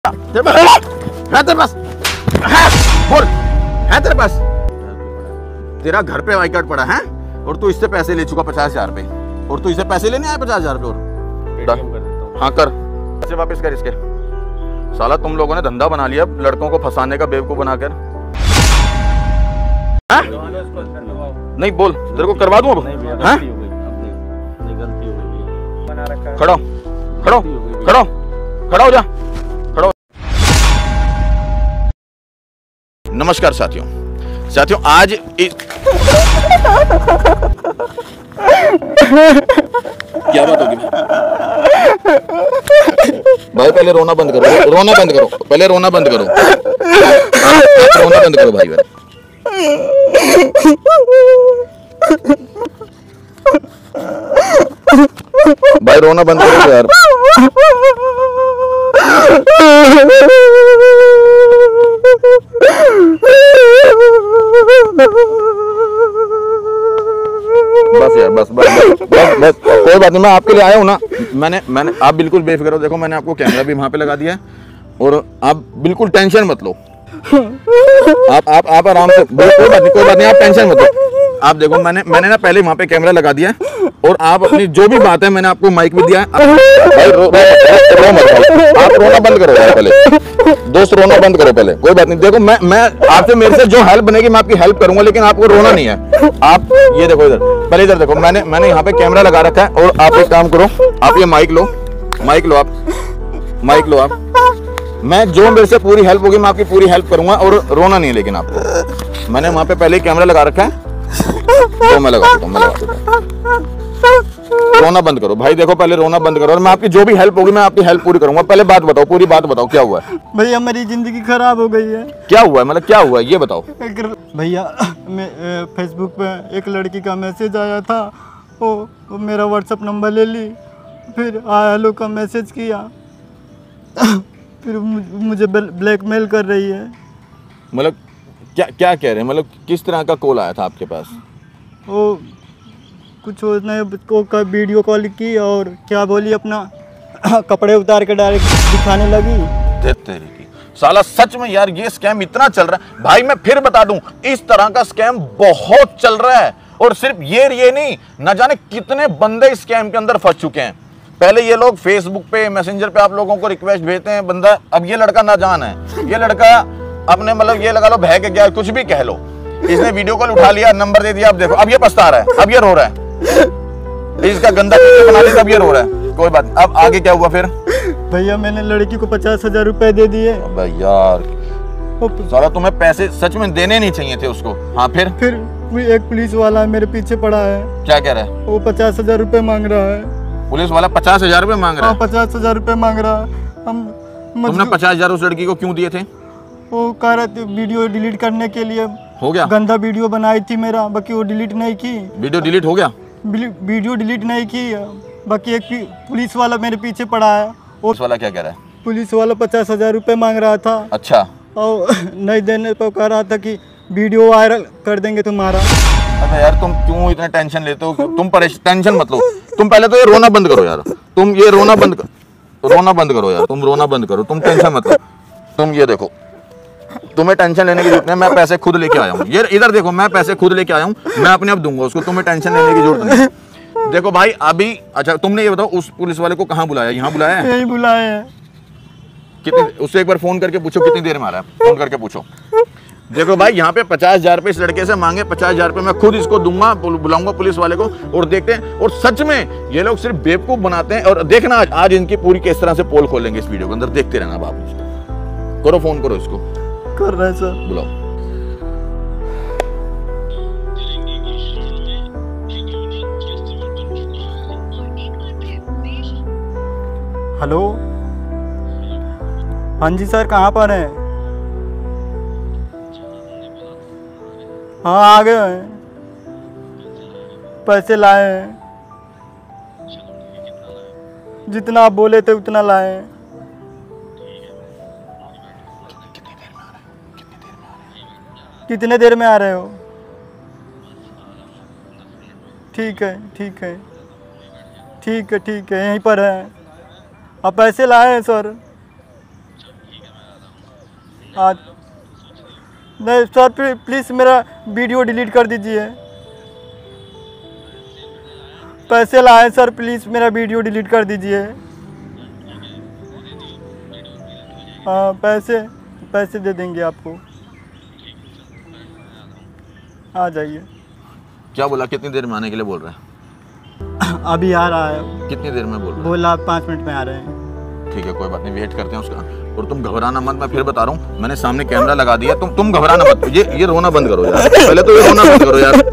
तेरे पास बोल है तेरे पास? तेरा घर पे आई कार्ड पड़ा है और तू इससे पैसे ले चुका 50,000 रुपए, और तू इससे पैसे लेने आया 50,000 रुपए। और हाँ कर, पैसे वापस कर इसके। साला तुम लोगों ने धंधा बना लिया लड़कों को फंसाने का बेवकूफ बनाकर। नहीं बोल, तेरे को करवा दूं अब। खड़ो खड़ो खड़ो खड़ा हो जा, खड़ो। नमस्कार साथियों, आज क्या बात होगी भाई? पहले रोना बंद करो, रोना बंद करो, पहले रोना बंद करो, रोना बंद करो भाई। भाई रोना बंद करो यार। बस यार बस बस बस बस बस कोई बात नहीं, मैं आपके लिए आया हूँ ना। मैंने आप बिल्कुल बेफिक्र हो, देखो मैंने आपको कैमरा भी वहां पे लगा दिया है और आप बिल्कुल टेंशन मत लो। आप आराम से, कोई बात नहीं, आप टेंशन मत लो। आप देखो मैंने ना पहले वहां पे कैमरा लगा दिया है और आप अपनी जो भी बात है, मैंने आपको माइक भी दिया है। आप रोना बंद करो पहले, दोस्त रोना बंद करो पहले। कोई बात नहीं, देखो मैं आपसे, मेरे से जो हेल्प बनेगी मैं आपकी हेल्प करूंगा, लेकिन आपको रोना नहीं है। आप ये देखो इधर, पहले इधर देखो, मैंने यहाँ पे कैमरा लगा रखा है और आप एक काम करो, आप ये माइक लो आप। मैं जो मेरे से पूरी हेल्प होगी मैं आपकी पूरी हेल्प करूंगा और रोना नहीं है। लेकिन आपको मैंने वहां पे पहले ही कैमरा लगा रखा है तो मैं लगा देता हूँ। रोना बंद करो भाई, देखो पहले रोना बंद करो और मैं आपकी जो भी हेल्प होगी मैं आपकी हेल्प पूरी करूंगा। पहले बात बताओ, पूरी बात बताओ, क्या हुआ है? भैया मेरी जिंदगी खराब हो गई है। क्या हुआ है, मतलब क्या हुआ है ये बताओ। भैया मैं फेसबुक पे एक लड़की का मैसेज आया था, वो मेरा व्हाट्सएप नंबर ले ली, फिर हेलो का मैसेज किया, फिर मुझे ब्लैकमेल कर रही है। मतलब क्या कह रहे हैं, मतलब किस तरह का कॉल आया था आपके पास? वो कुछ उसने वीडियो कॉल की और क्या बोली, अपना कपड़े उतार के डायरेक्ट दिखाने लगी। साला सच में यार ये स्कैम इतना चल रहा है भाई। मैं फिर बता दूं, इस तरह का स्कैम बहुत चल रहा है और सिर्फ ये नहीं, न जाने कितने बंदे इस स्कैम के अंदर फंस चुके हैं। पहले ये लोग फेसबुक पे, मैसेंजर पे आप लोगों को रिक्वेस्ट भेजते हैं बंदा। अब ये लड़का नाजान है, ये लड़का अपने मतलब ये लगा लो बह के गया, कुछ भी कह लो, इसने वीडियो कॉल उठा लिया, नंबर दे दिया। अब देखो, अब ये पछता रहा है, अब ये रो रहा है, इसका गंदा बना दिया, अब ये रो रहा है। कोई बात, अब आगे क्या हुआ फिर? भैया मैंने लड़की को 50,000 रुपए दे दिए। यार साला तुम्हें पैसे सच में देने नहीं चाहिए थे उसको। हाँ फिर एक पुलिस वाला मेरे पीछे पड़ा है। क्या कह रहा है? वो 50,000 रुपए मांग रहा है। पुलिस वाला 50,000 रुपए मांग रहा है? 50,000 रुपए मांग रहा है। तुमने 50,000 उस लड़की को क्यों दिए थे? वो कह रहे थे वीडियो डिलीट करने के लिए। हो गया? गंदा वीडियो बनाई थी मेरा, बाकी वो डिलीट नहीं की। वीडियो डिलीट हो गया? वीडियो डिलीट नहीं की, बाकी एक पुलिस वाला मेरे पीछे पड़ा है। पुलिस वाला क्या कह रहा है? पुलिस वाला 50,000 रुपए मांग रहा था। अच्छा। और नहीं देने पर कह रहा था कि वीडियो वायरल कर देंगे तुम्हारा। अबे यार तुम क्यों इतना टेंशन लेते हो? तुम टेंशन मत लो, तुम पहले तो ये रोना बंद करो यार। तुम ये रोना बंद करो यार, तुम रोना बंद करो, तुम टेंशन मत लो। तुम ये देखो, तुम्हें टेंशन लेने की जरूरत नहीं, मैं पैसे खुद लेके आया हूँ। ये इधर देखो, मैं पैसे खुद लेके आया हूँ, मैं अपने आप दूंगा उसको, तुम्हें टेंशन लेने की जरूरत नहीं। देखो भाई अभी, अच्छा तुमने ये बताओ उस पुलिस वाले को कहाँ बुलाया? यहाँ बुलाया है? यही बुलाया है। कितनी, उससे एक बार फोन करके पूछो कितनी देर में आ रहा है, फोन करके पूछो। देखो भाई यहाँ पे 50,000 रुपए इस लड़के से मांगे, 50,000 रुपए मैं खुद इसको दूंगा, बुलाऊंगा पुलिस वाले को और देखते हैं। और सच में ये लोग सिर्फ बेवकूफ बनाते हैं। और देखना आज इनकी पूरी किस तरह से पोल खोलेंगे इस वीडियो के अंदर, देखते रहना बाप। करो फोन, करो इसको। कर रहे सर, बुलाओ। हेलो, हाँ जी सर, कहाँ पर हैं? हाँ आ गए हैं, पैसे लाए हैं, जितना आप बोले थे उतना लाए हैं। कितने देर में आ रहे हो? ठीक है ठीक है ठीक है ठीक है, यहीं पर है। आप पैसे लाए हैं सर? आज नहीं सर, प्लीज़ मेरा वीडियो डिलीट कर दीजिए। पैसे लाए सर, प्लीज़ मेरा वीडियो डिलीट कर दीजिए। हाँ, पैसे दे देंगे आपको, आ जाइए। क्या बोला, कितनी देर में आने के लिए बोल रहा है? अभी आ रहा है। कितनी देर में बोल रहा है? बोला 5 मिनट में आ रहे हैं। ठीक है, कोई बात नहीं, वेट करते हैं उसका। और तुम घबराना मत, मैं फिर बता रहा हूँ, मैंने सामने कैमरा लगा दिया, तुम घबराना मत। ये रोना बंद करो यार, पहले तो ये रोना बंद करो यार।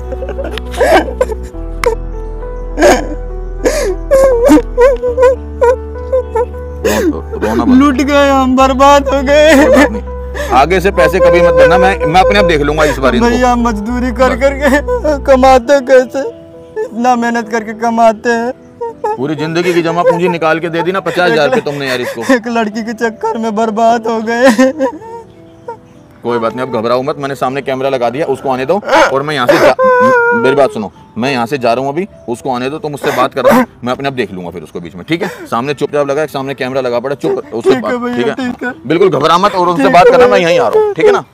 रोना बंद। लूट गए हम, बर्बाद हो गए। आगे से पैसे कभी मत देना, मैं अपने आप देख लूंगा इस बार इनको। भैया मजदूरी कर करके कमाते कैसे, इतना मेहनत करके कमाते हैं। पूरी जिंदगी की जमा पूंजी निकाल के दे दी ना 50,000 रुपये तुमने यार इसको। एक लड़की के चक्कर में बर्बाद हो गए। कोई बात नहीं, अब घबराओ मत, मैंने सामने कैमरा लगा दिया, उसको आने दो। और मैं यहाँ से मेरी बात सुनो, मैं यहाँ से जा रहा हूँ अभी, उसको आने दो, तुम मुझसे बात कर रहा हूँ, मैं अपने आप देख लूंगा फिर उसको बीच में। ठीक है, सामने चुपचाप लगा, सामने कैमरा लगा पड़ा, चुप उससे बात। ठीक है, बिल्कुल घबरा मत और उनसे बात करना, मैं यहीं आ रहा हूँ। ठीक है ना?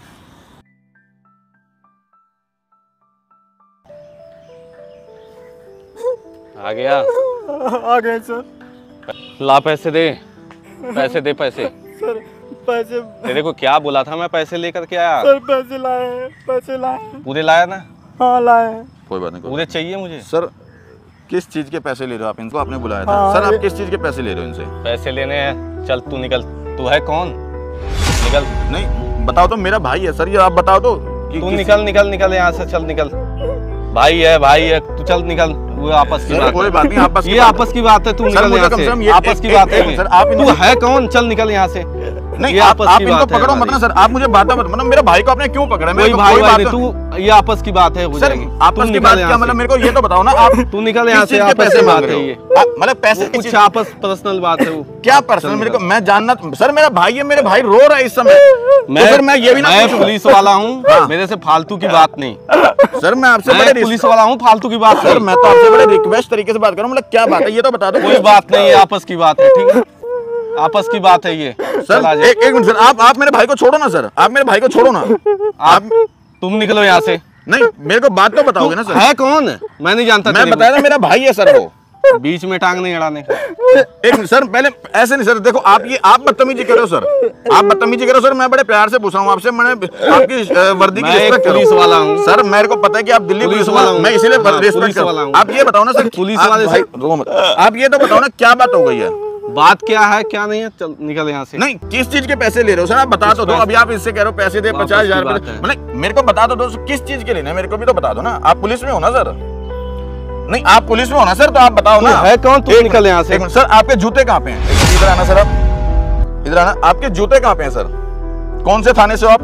आ गया? आ गए सर। ला पैसे दे, पैसे दे पैसे। सर पैसे, तेरे को क्या बोला था मैं पैसे लेकर के आया? सर पैसे लाए हैं, पैसे लाए हैं। पूरे लाया ना? हाँ लाए हैं। कोई बात नहीं, पूरे चाहिए मुझे। सर किस चीज के पैसे ले रहे हो आप इनको? आपने बुलाया था। हाँ, सर आप किस चीज के पैसे ले रहे हो इनसे? पैसे लेने हैं, चल तू निकल। तू है कौन? निकल। नहीं बताओ तो, मेरा भाई है सर ये, आप बताओ तो। तू निकल यहाँ से, चल निकल। भाई है, तू चल निकल। वो आपस की बात कोई है। बात नहीं, आपस ये आपस की बात है, तू निकल यहाँ से। आपस की बात है। सर आप तू है कौन? चल निकल यहाँ से। नहीं, ये आप आपस की इनको बात है पकड़ो मत ना सर, आप मुझे बात मत, मतलब मेरे भाई को आपने क्यों पकड़ा? कोई भाई भाई तू, ये आपस की बात है। सर आपस की बात क्या मतलब, मेरे को ये तो बताओ ना आप। तू निकल यहाँ से, पैसे बात है ये, मतलब पैसे कुछ आपस पर्सनल बात है। वो क्या पर्सनल? मेरे को मैं जानना सर, मेरा भाई है, मेरे भाई रो रहा है इस समय। मैं पुलिस वाला हूँ, मेरे से फालतू की बात नहीं। सर मैं आपसे बड़े पुलिस वाला हूँ, फालतू की बात सर, मैं तो आपसे बड़े रिक्वेस्ट तरीके से बात कर रहा हूँ, मतलब क्या बात है ये तो बता दो। कोई बात नहीं है, आपस की बात है। ठीक है, आपस की बात है ये। सर एक मिनट सर, आप मेरे भाई को छोड़ो ना सर, आप मेरे भाई को छोड़ो ना। आप तुम निकलो यहाँ से। नहीं, मेरे को बात तो बताओगे ना सर। है कौन? मैं नहीं जानता। मैं बताया ना, मेरा भाई है सर वो। बीच में टांग नहीं अड़ाने। एक मिनट सर, पहले ऐसे नहीं सर, देखो आप बदतमीजी कर रहे हो सर, आप बदतमीजी कर रहे हो सर। मैं बड़े प्यार से पूछ रहा हूँ आपसे, मैंने आपकी वर्दी की रिस्पेक्ट पुलिस वाला हूँ सर, मेरे को पता है कि आप दिल्ली पुलिस वाला हूँ, मैं इसीलिए रिस्पेक्ट कर रहा हूँ। आप ये बताओ ना सर, पुलिस वाले से आप ये तो बताओ ना क्या बात हो गई है? बात क्या है क्या नहीं है? चल निकल यहाँ से। नहीं, किस चीज के पैसे ले रहे हो सर? आप बता तो दो। अभी आप इससे कह रहे हो पैसे दे 50,000 रुपए, मतलब मेरे को बता तो दो किस चीज के लेने, मेरे को भी तो बता दो ना। आप पुलिस में हो ना सर? नहीं, आप पुलिस में हो ना सर, तो आप बताओ ना। है कौन? तू निकल यहाँ से। सर आपके जूते कहाँ पे हैं? इधर आना सर, आप इधर आना। आपके जूते कहाँ पे हैं सर? कौन से थाने से हो आप?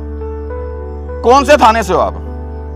कौन से थाने से हो आप?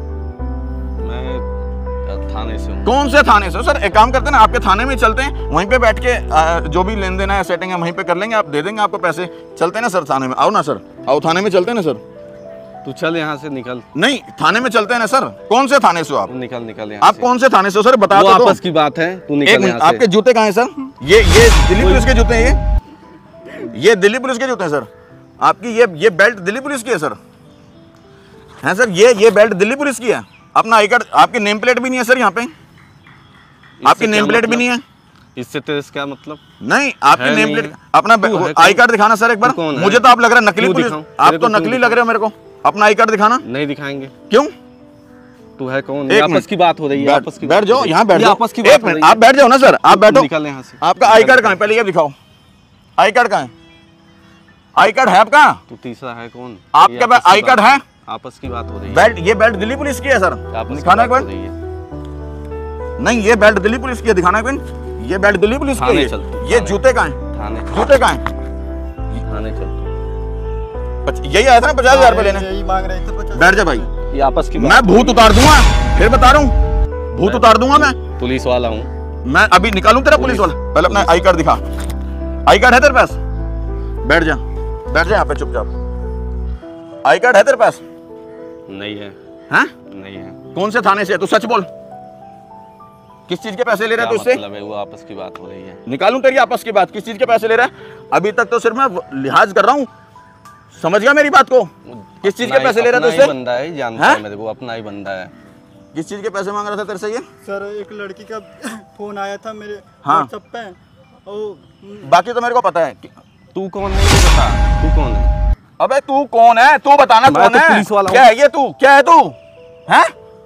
थाने से हूँ। कौन से थाने से हो सर? एक काम करते हैं ना, आपके थाने में चलते हैं, वहीं पे बैठ के जो भी लेन देन है, सेटिंग है, वहीं पे कर लेंगे, आप दे देंगे आपको पैसे। चलते हैं ना सर थाने में, आओ ना सर, आओ थाने में चलते हैं ना सर। तू चल यहाँ से, निकल। नहीं, थाने में चलते हैं ना सर। कौन से थाने से हो आप? निकल निकल यहाँ आप से। कौन से थाने से हो सर? बता दो। आपस की बात है, तू निकल यहाँ से। आपके जूते कहाँ हैं सर? ये दिल्ली पुलिस के जूते हैं ये दिल्ली पुलिस के जूते हैं सर। आपकी ये बेल्ट दिल्ली पुलिस की है सर? है सर, ये बेल्ट दिल्ली पुलिस की है? अपना आई कार्ड, आपकी नेम प्लेट भी नहीं है सर यहाँ पे? आपकी नेम प्लेट भी नहीं है? इससे तेरे क्या मतलब? नहीं, आपकी नेम प्लेट, अपना आई कार्ड दिखाना सर एक बार। मुझे तो आप लग रहा है नकली पुलिस, आप तो नकली लग रहे हो मेरे को। अपना आई कार्ड दिखाना। नहीं दिखाएंगे। क्यों? तू है कौन? आपस की बात हो रही है। आपस की बैठ जाओ, यहाँ बैठ जाओ। आपस की बात हो रही है। आप बैठ जाओ ना सर, आप बैठो। निकल यहाँ से। आपका आई कार्ड कहाँ है? पहले ये दिखाओ, आई कार्ड कहाँ है? आई कार्ड है आपका? तू तीसरा है कौन? आपके पास आई कार्ड है? आपस की बात हो रही है। बेल्ट, ये बेल्ट दिल्ली पुलिस की है सर? दिखाना एक बार। नहीं, ये बेल्ट दिल्ली पुलिस की है, दिखाना एक बार। ये बेल्ट दिल्ली पुलिस की है। ये जूते कहाँ हैं? थाने। जूते कहाँ हैं? थाने चल। यही आया था ना 50,000 रुपए लेने? यही मांग रहे थे 50। बैठ जा भाई, ये आपस की मैं भूत उतार दूंगा, फिर बता रहा हूँ, भूत उतार दूंगा मैं। पुलिस वाला हूँ मैं, अभी निकालूं तेरा पुलिस वाला? पहले अपना आई कार्ड दिखा। आई कार्ड है तेरे पास? बैठ जा, बैठ जा यहाँ पे चुपचाप। आई कार्ड है तेरे पास? नहीं है। हैं? नहीं है। कौन से थाने से है? तू सच बोल, किस चीज के पैसे ले रहा है तू इससे? मतलब है वो आपस की बात हो रही है। निकालूं तेरी आपस की बात, किस चीज के पैसे ले रहा है? अभी तक तो सिर्फ मैं लिहाज कर रहा हूँ, समझ गया मेरी बात को? किस चीज के पैसे ले रहा था उससे? बंदा है, जानता है मेरे को, अपना ही बंदा है। किस चीज के पैसे मांग रहा था तेरे से ये? सर एक लड़की का फोन आया था मेरे हाँ। WhatsApp पे और बाकी तो मेरे को पता है। तू कौन है ये बता, तू कौन है? अबे तू कौन है? तू बताना मैं कौन तो है? पुलिस वाला क्या है ये तू? क्या है तू? हैं?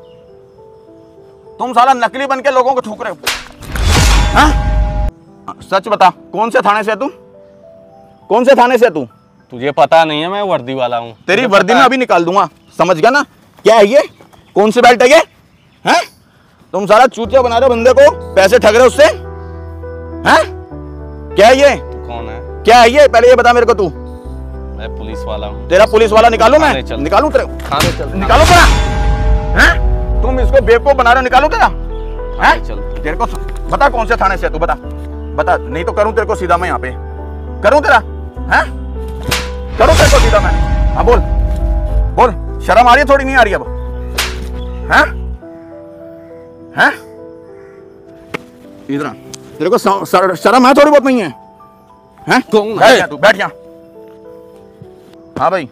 तुम साला नकली बन के लोगों को ठुक रहे हो। हैं? सच बता, कौन से थाने से है तू? कौन से थाने से है तू? तुझे पता नहीं है, मैं वर्दी वाला हूँ। तेरी वर्दी में अभी निकाल दूंगा, समझ गया ना? क्या है ये? कौन सी बेल्ट है ये? हैं? तुम सारा चूतिया बना रहे हो बंदे को, पैसे ठग रहे हो उससे? हैं? क्या है ये? तू कौन है? क्या है ये? पहले ये बता मेरे को तू। मैं पुलिस वाला हूँ। तेरा पुलिस वाला निकालू मैं? चल। निकालू तेरे? थाने चल। निकालो तेरा? हैं? तुम इसको बेवकूफ बना रहे हो, निकालो तेरा? हैं? चल। तेरे को बता कौन से थाने से है तू, बता बता, नहीं तो करूं तेरे को सीधा मैं यहाँ पे करूं तेरा। हैं? करूं तेरे को सीधा मैं? हाँ बोल बोल, शर्म आ रही है थोड़ी? नहीं आ रही अब? हैं? हैं? इधर आ। तेरे को शर्म है थोड़ी बहुत? नहीं है? हैं? तू बैठ यहाँ। हाँ भाई,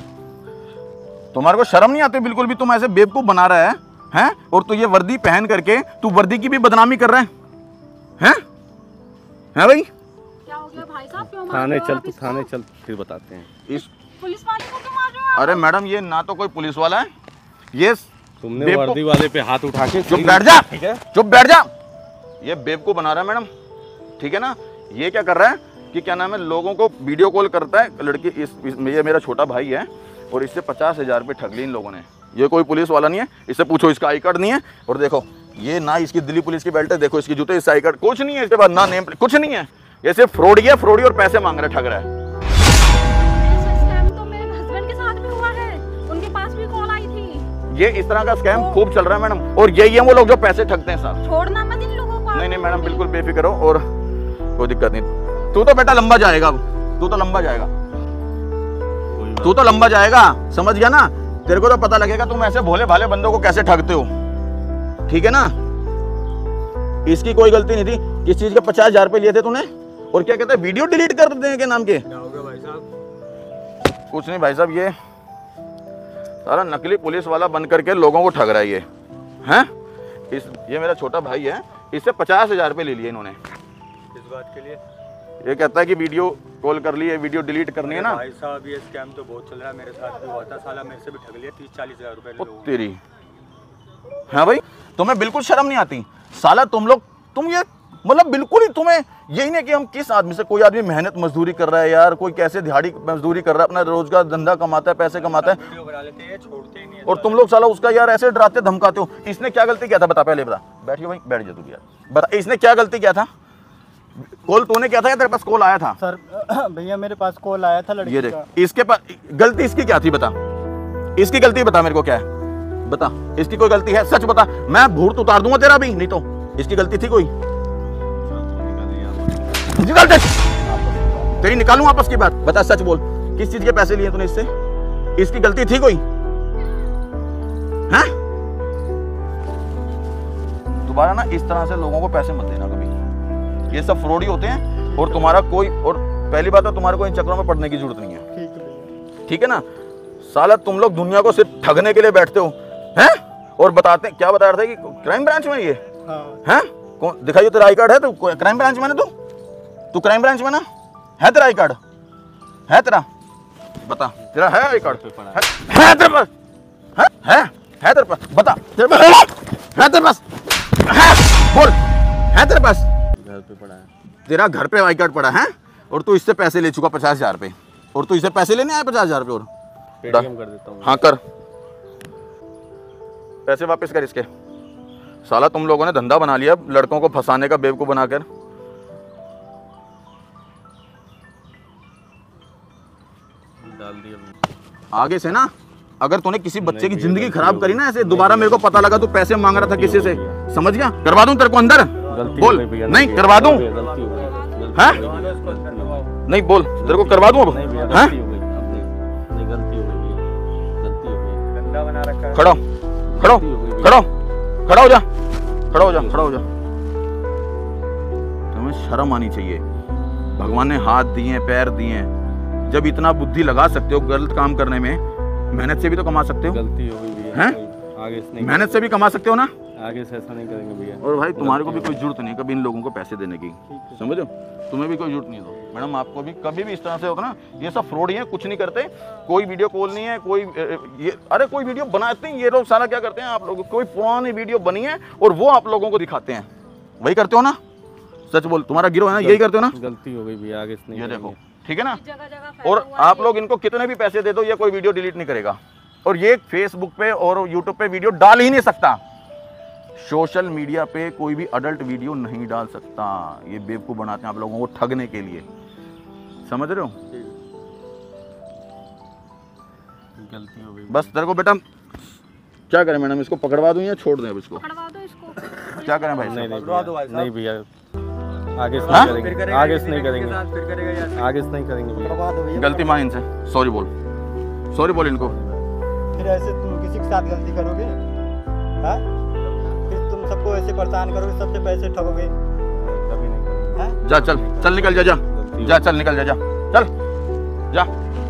तुम्हारे को शर्म नहीं आती बिल्कुल भी? तुम ऐसे बेवकूफ बना रहा है, हैं? और तू ये वर्दी पहन करके तू वर्दी की भी बदनामी कर रहा है, हैं? हैं भाई? क्या हो गया भाई साहब, क्यों मार थाने रहे हो चल, आप तू इसको? थाने चल, फिर बताते हैं। इस पुलिस वाले को क्यों मार रहे हो आप? अरे मैडम, ये ना तो कोई पुलिस वाला है, ये तुमने बेवकूफ- वर्दी वाले पे हाथ उठा के चुप बैठ जा, ठीक है? चुप बैठ जा। ये बेवकूफ बना रहा है मैडम, ठीक है ना? ये क्या कर रहा है कि क्या नाम है, लोगों को वीडियो कॉल करता है लड़की। ये मेरा छोटा भाई है और इससे 50,000 रुपये ठग ली इन लोगों ने। ये कोई पुलिस वाला नहीं है, इससे पूछो, इसका आई कार्ड नहीं है। और देखो ये ना इसकी दिल्ली पुलिस की बेल्ट है, देखो इसकी जूते, इसका आई कार्ड कुछ नहीं है, इसके बाद ना नेम कुछ नहीं है। ये सिर्फ फ्रॉडी है, फ्रॉडी और पैसे मांग रहा है, ठग रहा है। ऐसा स्कैम तो मेरे हस्बैंड के साथ भी हुआ है, उनके पास भी कॉल आई थी। ये इस तरह का स्कैम खूब चल रहा है मैडम, और यही है वो लोग जो पैसे ठगते हैं साहब। छोड़ना मत इन लोगों को। नहीं नहीं मैडम, बिल्कुल बेफिक्र हो और कोई दिक्कत नहीं। तू तो बेटा लंबा जाएगा अब, तू तो लंबा जाएगा, तू तो लंबा जाएगा, समझ गया ना? तेरे को तो पता लगेगा तुम ऐसे भोले भाले बंदों को कैसे ठगते हो, ठीक है ना? इसकी कोई गलती नहीं थी। किस चीज के 50,000 रुपए लिए थे तूने? और क्या कहते हैं, वीडियो डिलीट कर देते हैं के नाम के? भाई साहब? कुछ नहीं भाई साहब, ये सारा नकली पुलिस वाला बन करके लोगों को ठग रहा है ये, हैं? ये मेरा छोटा भाई है, इससे 50,000 रुपए ले लिए इन्होंने। इस बात के लिए ये कहता है कि वीडियो कॉल कर ली है, वीडियो डिलीट करनी है ना। भाई साहब ये स्कैम तो बहुत चल रहा है, मेरे साथ भी हुआ था, साला मेरे से भी ठग लिया 30-40 हज़ार रुपए ओ लोगों ने। तेरी, हाँ भाई, तुम्हें बिल्कुल शर्म नहीं आती साला? तुम ये मतलब बिल्कुल ही तुम्हें यही नहीं कि हम किस आदमी से, कोई आदमी मेहनत मजदूरी कर रहा है यार, कोई कैसे दिहाड़ी मजदूरी कर रहा है, अपना रोजगार धंधा कमाता है, पैसे कमाता है, वीडियो बना लेते हैं, छोड़ते ही नहीं है। और तुम लोग साला उसका यार ऐसे डराते धमकाते हो। इसने क्या गलती किया था बता, पहले बता। बैठिए भाई, बैठ जा तू यार, बता इसने क्या गलती किया था? कॉल तूने किया था या तेरे पास कॉल आया था? सर भैया मेरे पास कॉल आया था ये लड़की देख, का। इसके पास गलती इसकी क्या थी बता? इसकी गलती बता मेरे को, क्या है बता? इसकी कोई गलती है? सच बता, मैं भूत उतार दूंगा तेरा भी, नहीं तो इसकी गलती थी कोई? निकाल दे, तेरी निकालूं आपस की बात, बता सच बोल, किस चीज के पैसे लिए तूने इससे? इसकी गलती थी कोई? हैं? दोबारा ना इस तरह से लोगों को पैसे मत देना कभी, ये सब फ्रॉडी होते हैं। और तुम्हारा कोई, और पहली बात है तुम्हारे को इन चक्रों में पड़ने की जरूरत नहीं है, ठीक है भैया। ठीक है ना? साला तुम लोग दुनिया को सिर्फ ठगने के लिए बैठते हो, हैं? और बताते हैं, क्या बता रहे थे कि क्राइम ब्रांच में ये हाँ हैं? कौन दिखाइए तेरा आई कार्ड है? तो क्राइम ब्रांच में ना, तू क्राइम ब्रांच में ना है? तेरा आई कार्ड है? तेरा बता, तेरा है आई कार्ड? है तेरे पास? है तेरे पास? बता, तेरे पास है? तेरे पास है? बोल, है तेरे पास? घर पे पड़ा है। तेरा घर पे आई कार्ड पड़ा है, और तू इससे पैसे ले चुका 50,000 रुपए, और तू इससे पैसे लेने आया 50,000 रुपए? और पेटीएम कर देता हूँ। हाँ कर, पैसे वापस कर इसके। साला तुम लोगों ने धंधा बना लिया लड़कों को फंसाने का, बेवकूफ बनाकर। डाल दिया आगे से ना अगर तूने किसी बच्चे की जिंदगी खराब करी ना ऐसे, दोबारा मेरे को पता लगा तू पैसे मांग रहा था किसी से, समझ गया? करवा दूं तेरे को अंदर? बोल, नहीं करवा दूं? गलती हो गई, हैं? नहीं बोल, तेरे को करवा दूं अब? हैं? गलती हो गई, गलती हो गई। गंदा बना रखा है। खड़ो खड़ो खड़ो खड़ा हो जा, खड़ा हो जा, खड़ा हो जा। तुम्हें शर्म आनी चाहिए। भगवान ने हाथ दिए, पैर दिए, जब इतना बुद्धि लगा सकते हो गलत काम करने में, मेहनत से भी तो कमा सकते हो। गलती हो गई भैया, हैं? आगे से नहीं, मेहनत से भी कमा सकते हो ना। आगे से ऐसा नहीं करेंगे भैया। और भाई तुम्हारे को भी कोई जरूरत नहीं है कभी इन लोगों को पैसे देने की, समझो, तुम्हें भी कोई जरूरत नहीं है। मैडम आपको भी कभी भी इस तरह से होगा ना, ये सब फ्रॉड ही है, कुछ नहीं करते, कोई वीडियो कॉल नहीं है, कोई ये अरे कोई वीडियो बनाते हैं ये लोग, साला क्या करते हैं आप लोग, कोई पुरानी वीडियो बनी है और वो आप लोगों को दिखाते हैं, वही करते हो ना, सच बोल, तुम्हारा गिरोह है ना, यही करते हो ना। गलती हो गई भैया, आगे से नहीं ये करेंगे। देखो, ठीक है ना। जगह जगह फैला और हुआ है आप ये। लोग इनको कितने भी पैसे दे दो, ये कोई वीडियो डिलीट नहीं करेगा, और ये फेसबुक पे और यूट्यूब पे वीडियो डाल ही नहीं सकता। सोशल मीडिया पे कोई भी अडल्ट वीडियो नहीं डाल सकता, ये बेवकूफ बनाते हैं आप लोगों को ठगने के लिए, समझ रहे हो। गलती हो गई। बस तेरे को बेटा क्या करें मैडम, इसको पकड़वा दूं या छोड़ दें अब इसको, पकड़वा दो इसको। क्या करें भाई। नहीं नहीं पकड़वा दो भाई भैया, नहीं भैया, आगे से हाँ? नहीं करेंगे, आगे से नहीं करेंगे, आगे से नहीं करेंगे भैया। करवा दो भैया। गलती मान इनसे, सॉरी बोल, सॉरी बोल इनको। फिर ऐसे तुम किसी के साथ गलती करोगे, हाँ? फिर तुम सबको ऐसे परेशान करोगे, सबसे पैसे ठगोगे, कभी नहीं करेंगे। हाँ? जा चल चल निकल जा, जा जा चल निकल जा, जा चल जा।